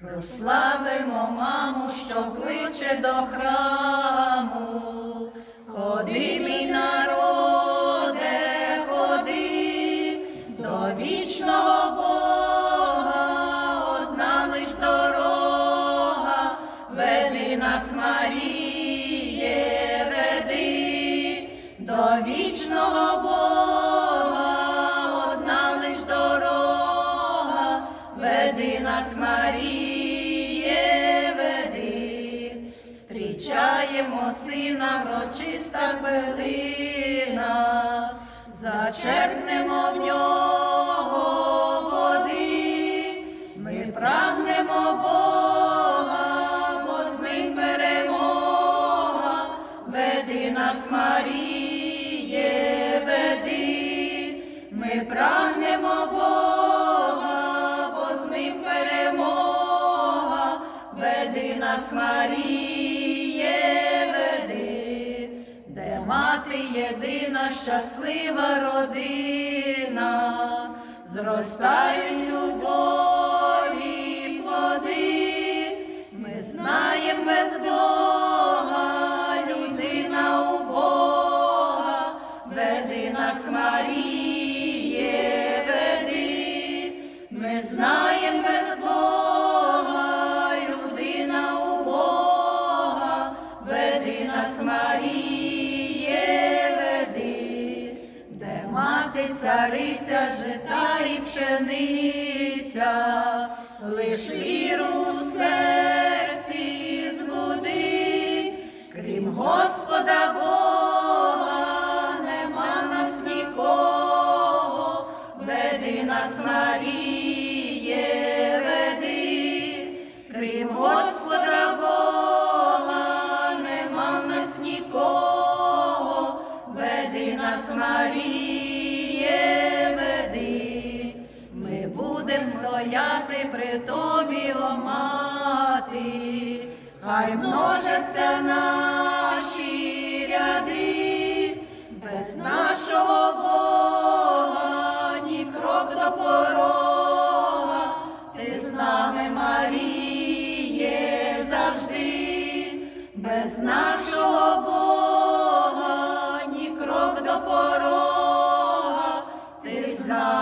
Прославимо маму, що кличе до храму. Ходи, мій народе, ходи, до вічного Бога, одна лиш дорога, веди нас, Маріє, веди, до вічного Бога, одна лиш дорога, веди нас, Маріє. Зустрічаємо сина, врочиста хвилина, зачерпнемо в нього води. Ми прагнемо Бога, бо з ним перемога. Веди нас, Маріє, веди. Ми прагнемо Бога, бо з ним перемога. Веди нас, Маріє. Мати єдина, щаслива родина, зростають любові плоди. Ми знаємо, без Бога людина убога. Веди нас, Маріє, веди. Ми знаємо, без Бога людина убога. Веди нас, Маріє. Мати цариця, жита і пшениця, лиш віру в серці збуди. Крім Господа Бога нема нас нікого. Веди нас, Маріє, веди. Крім Господа Бога нема нас нікого. Веди нас, Маріє. Будем стояти при тобі, о мати, хай множаться наші ряди. Без нашого Бога ні крок до порога. Ти з нами, Маріє, завжди. Без нашого Бога ні крок до порога. Ти з нами.